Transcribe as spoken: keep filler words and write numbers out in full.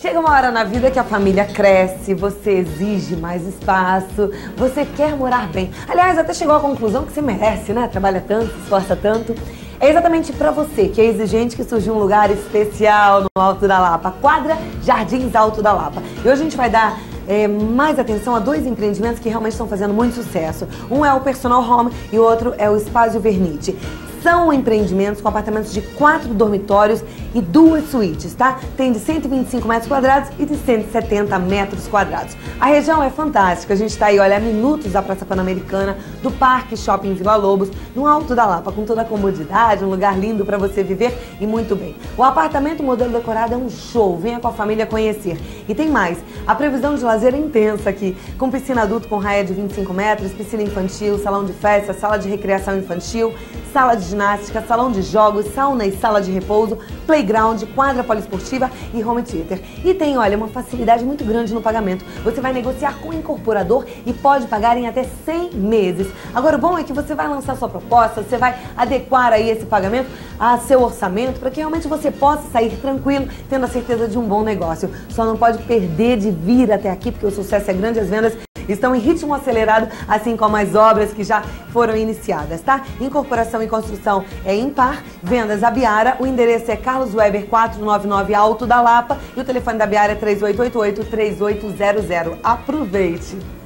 Chega uma hora na vida que a família cresce, você exige mais espaço, você quer morar bem. Aliás, até chegou à conclusão que você merece, né? Trabalha tanto, se esforça tanto. É exatamente para você que é exigente que surgiu um lugar especial no Alto da Lapa, Quadra Jardins Alto da Lapa. E hoje a gente vai dar é, mais atenção a dois empreendimentos que realmente estão fazendo muito sucesso. Um é o Personal Home e o outro é o Espaço Vernite. São empreendimentos com apartamentos de quatro dormitórios e duas suítes, tá? Tem de cento e vinte e cinco metros quadrados e de cento e setenta metros quadrados. A região é fantástica, a gente está aí, olha, a minutos da Praça Pan-Americana, do Parque Shopping Vila Lobos, no Alto da Lapa, com toda a comodidade, um lugar lindo para você viver e muito bem. O apartamento modelo decorado é um show, venha com a família conhecer. E tem mais, a previsão de lazer é intensa aqui, com piscina adulto com raia de vinte e cinco metros, piscina infantil, salão de festa, sala de recreação infantil, sala de ginástica, salão de jogos, sauna e sala de repouso, playground, quadra poliesportiva e home theater. E tem, olha, uma facilidade muito grande no pagamento. Você vai negociar com o incorporador e pode pagar em até cem meses. Agora, o bom é que você vai lançar sua proposta, você vai adequar aí esse pagamento a seu orçamento para que realmente você possa sair tranquilo, tendo a certeza de um bom negócio. Só não pode perder de vir até aqui, porque o sucesso é grande, as vendas estão em ritmo acelerado, assim como as obras que já foram iniciadas, tá? Incorporação e construção é Impar, vendas Abiara, o endereço é Carlos Weber quatrocentos e noventa e nove Alto da Lapa e o telefone da Abiara é três oito oito oito, três oito zero zero. Aproveite!